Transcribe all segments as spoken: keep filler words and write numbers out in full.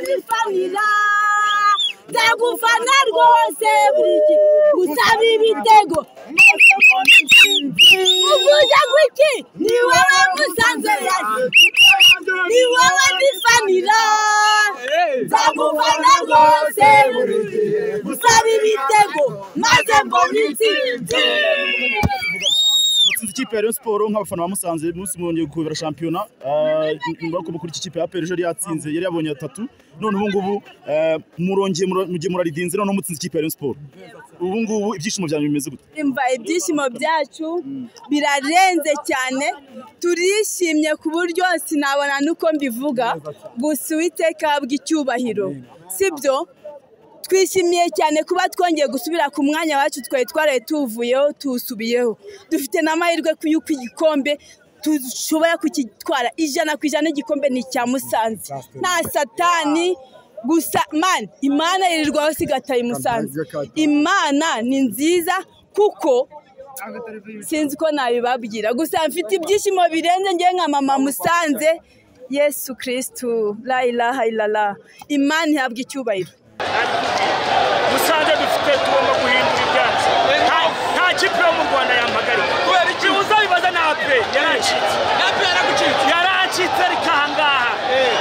ndifanira ndagufana rwose buri gihe usaba ibitego uvuze gwiki ni wowe Musanze yaje ni wowe ndifanira ndagufana rwose buri gihe usaba ibitego maze mbona intsinzi. Mutsinze ikipe ya Rayon Sport nk'abafana ba Musanze munsi mwongeye kubera shampiyona mbako kuri iki kipe ya A P R ejo yatsinze yari yabonye atatu none ubu ngubu murongeye mugiye muraridinze none mutsinze ikipe ya Rayon Sport ubu ngubu ibyishimo byanyu bimeze gute? Imva ibyishimo byacu birarenze cyane turishimye ku buryo sinabona nuko mbivuga gusa Uwiteka bw'icyubahiro sibyo. Twishimiye cyane kuba twongeye gusubira ku mwanya wacu twari twaraye tuvuyeho tusubiyeho dufite n'amahirwe y'uko igikombe tushobora kukitwara ijana ku ijana. Igikombe ni cya Musanze nta satani gusa man Imana irirwaho sigataye Musanze. Imana ni nziza kuko sinzi ko nabibabwira gusa mfite ibyishimo birenze ngiye nka mama Musanze. Yesu Kristo la ilaha illallah Imana ihabwa icyubahiro. Musanze dufite tugomba guhindura ibyansi nta kipe yo mu Rwanda yampagarika kubera iki uzabibaza na A P R yaracitse na A P R yaragucitse yaracitse rikahangaha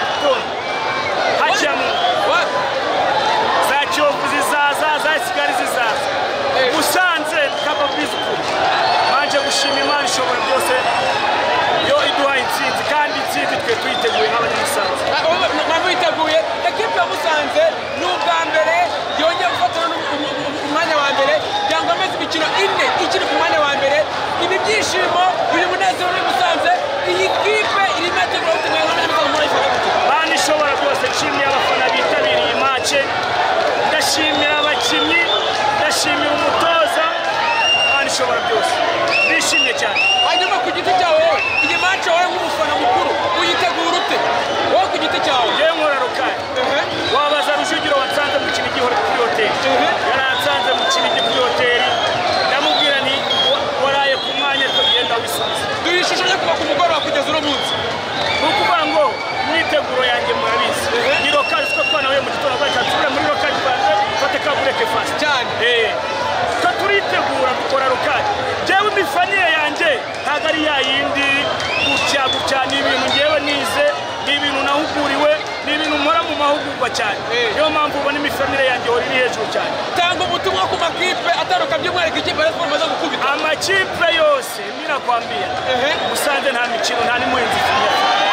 hajyamo za Kiyovu zizaza za Kigali zizaza Musanze kababizi ukuri manje gushima Imana ishobora byose yo iduha intsinzi kandi intsinzi twe tuyiteguye nk'abanyamusanze mpamvu yiteguye ekipe ya Musanze n'ubwa mbere yongeye gufatana umwanya wa mbere cyangwa amezi imikino ine ikiri ku mwanya wa mbere. Ibi byishimo biri munezero muri Musanze iyi kipe iri mategura utemeye nk'abanyamusanze bani ishobora byose. Nshimiye abafana bitabiriye match ndashimira abakinnyi ndashimira umutoza bani ishobora byose bishimye cyane. Hanyuma ku giti cyawe iyi match wawe nk'umufana mukuru uyitegura ute wowe ku giti cyawe? Yewe nkora rukari wabaza Rujugiro watsanze mu Kinigi kuri hoteli yaransanze mu Kinigi kuri hoteli ndamubwira ni waraye ku mwanya tugenda wisubiza duhishije yo kuba ku mugoroba kugeza uno munsi nukuvuga ngo imyiteguro yanjye murabizi ni rokari two twanawe mu gitondo bakatsura muri rokari banze fate ka bureke fast cyane eh ko turitegura gukora rokari. Jewe imifanyire yanjye ntago ari yayindi gutya gutya ni ibintu ngewe nize ni ibintu nahuguriwe ni ibintu nkora mu mahugurwa cyane niyo mpamvu ubona imifamire yanjye hori iri hejuru cyane. Tanga ubutumwa ku makipe ataruka by'umwihariko ikipe ya Sport maze gukubita amakipe yose mirakwambia Musanze nta mikino nta n'umuhinzi kimwe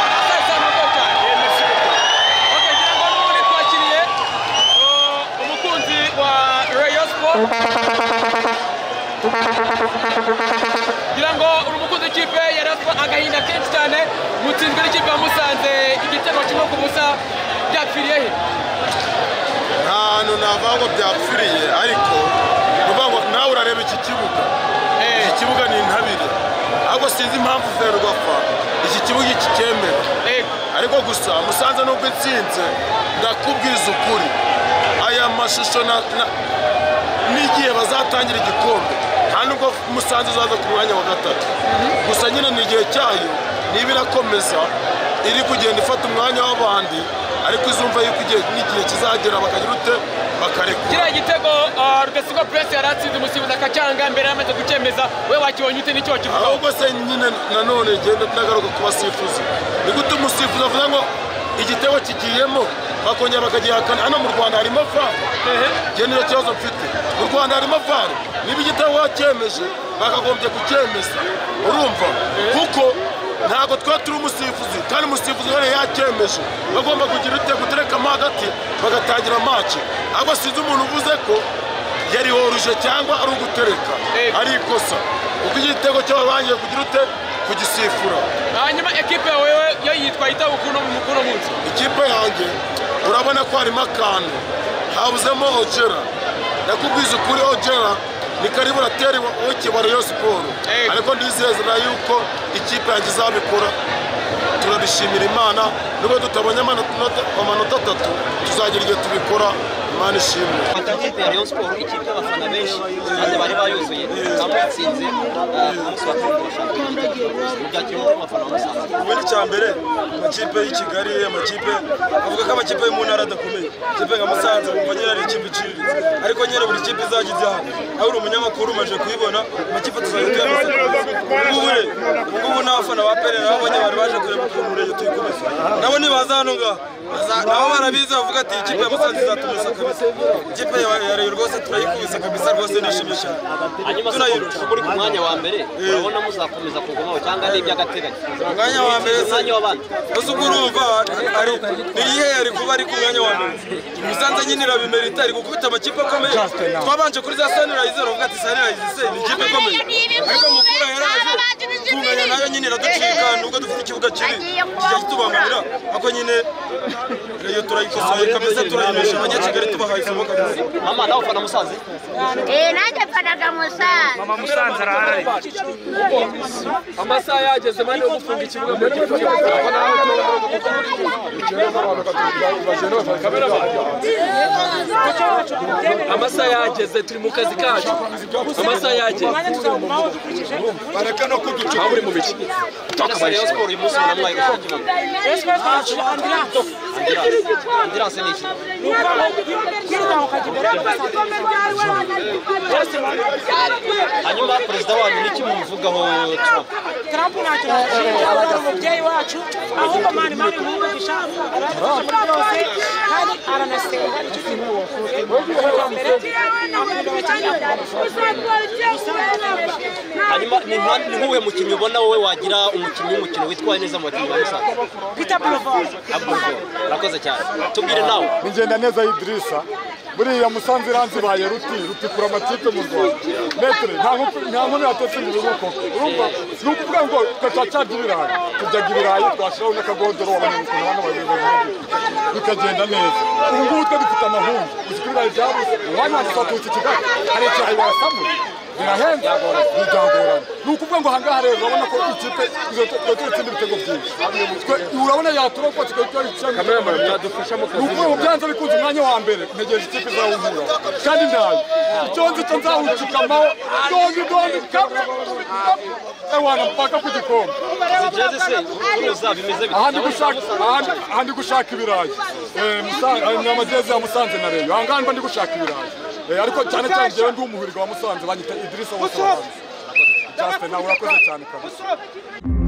umukunzi wa Rayon Sport kugira ngo uri umukunzi w'ikipe ya Rayon Sport agahinda kenshi cyane mutsinzwe n'ikipe ya Musanze igitego kimwe ku busa byapfiriye he? Nta hantu navuga ngo byapfiriye ariko uvuga ngo nawe urareba iki kibuga iki kibuga ni intabire ahubwo sinzi impamvu Ferwafa iki kibuga iki cyemera ariko gusa Musanze nubwo itsinze ndakubwiza ukuri aya mashusho n'igihe bazatangira igikombe nta nubwo Musanze uzaza ku mwanya wa gatatu gusa nyine ni igihe cyayo niba irakomeza iri kugenda ifata umwanya w'abandi ariko izumva yuko igihe n'igihe kizagera bakagira ute bakarekura. Kiriya gitego Rudasingwa Prince yaratsinze umusifuzi akacyanga mbere yamaze gucemeza we wakibonye ute n'icyo kivuga? Ahubwo se nyine nanone genda nagaruka ku basifuzi ni gute umusifuzi avuga ngo igitego kigiyemo bakongera bakagihakana. Hano mu Rwanda harimo vare njye niyo kibazo mfite mu Rwanda harimo vare niba igitego wakyemeje bakagombye kucyemeza urumva kuko ntabwo twa turi umusifuzi kandi umusifuzi wari yakyemeje bagomba kugira ute guterekamo hagati bagatangira match ahubwo sinzi umuntu uvuze ko yari horuje cyangwa ari ugutereka ari ikosa kuko igitego cyawe bangiye kugira ute kugisifura. Hanyuma ekipe yawe yo yitwa Itabukuno mu mukuru munsi ikipe yanjye urabona ko harimo akantu habuzemo Ojera nakubwiza ukuri Ojera ni karibu rateri w'ikibara Rayon Sport ariko ndizeza yuko ikipe yanjye izabikora turabishimira Imana nubwo tutabonye amanota atatu tuzagira igihe tubikora Imana ishimwe. Ikipe ya Rayon Sport ikipe y'abafana benshi kandi bari bayuzuye bamutsinze umunsi wa shampiyona byakiriye abafana bamusanze. Ubundi cya mbere amakipe y'i Kigali amakipe avuga ko amakipe yo mu ntara adakomeye. Ikipe nka Musanze bumva nyine ari ikipe iciriritse ariko nyine buri kipe izagize hano aho uri umunyamakuru umaje kuyibona amakipe tuzajya tuyamasa. Ubu re ubu n'abafana ba Pele nabonye bari baje kureba ukuntu Rayon tuyikubise nabo nibaza hano ngaha nabo barabizi bavuga ati ikipe ya Musanze izatumisa kabisa. Ikipe ya Rayon rwose turayikubise kabisa rwose ndashimisha. Hanyuma muri ku mwanya wa mbere urabona muzakomeza kugumaho cyangwa ari iby'agateganyo? Umwanya wa mbere umwanya w'abandi uzi uko urumva ari niyihe yari kuba ari ku mwanya wa mbere. Musanze nyine irabimerita ari gukubita amakipe akomeye. Twabanje kuri za Sunrise bavuga ati Sunrise se ni ikipe ikomeye ariko mukura yaraje kunganya nayo nyine iraducika nubwo dufite ikibuga kibi kijya kitubangamira ako nyine Rayon turayikosoye kabisa turayimisha abanyakigali tubahaye isomo kabisa. Mama nawe ufana Musanze? Eh nanjye mfanaga Musanze. Mama Musanze arahari. Amasaha yageze mani yo gufunga ikibuga mu gifu. Amasaha yageze turi mu kazi kacu. Amasaha yageze. Bareka no kuduca buri mu biki. Toka Rayon Sport uyu munsi namwaye gushyira Andirase ni iki? Hanyuma perezida wanyu niki mumuvugaho Trump? Trump ntacyo nashinja umubyeyi wacu ahubwo mani mani umugisha aradufasha byose kandi aranasenga nicyo kintu hanyuma ni nk'uwe mukinnyi ubona wowe wagira umukinnyi w'umukino witwaye neza mu bakinnyi ba Musanze? Peter Boulevard. Urakoze cyane. Tubwire nawe. Nigenda neza Idrissa. Buriya Musanze iranzibaye ruti rutikura amakipe mu Rwanda. Metre nta nkuru yatetse mu ruko. Urumva ni ukuvuga ngo twacaca ibirayi. Tujyaga ibirayi twashiraho n'akagodoro wabanyamukuru hano babivuga. Bikagenda neza. Ubu ngubu twe dufite amahungu. Uzikibirayi byabuze. Umwanya wasatuye Kigali. Hari icyayi wasamwe. Birahenze bijyagorana. Ni ukuvuga ngo ahangaha rero urabona ko ikipe izo twatsinda ibitego byinshi. Urabona yaturoko tukayitwara icyanga. Kamera yadufasha mu kazi. Nuko byanze bikunze umwanya wa mbere ntegereje ikipe izawuhura. Kandi ndayo. Icyo nzi cyo nzawucikamaho. Dongi dongi kamwe. Ewana mpaka ku gikombe. Zijeze se uruza bimeze bite? Ahandi gushaka ahandi gushaka ibirayi. Eh Musanze amajeze ya Musanze na Rayon. Ahangamba ndi gushaka ibirayi. Eh ariko cyane cyane jewe ndi umuhirwa wa Musanze banyita Idrissa wose. Just nawe urakoze cyane kabisa.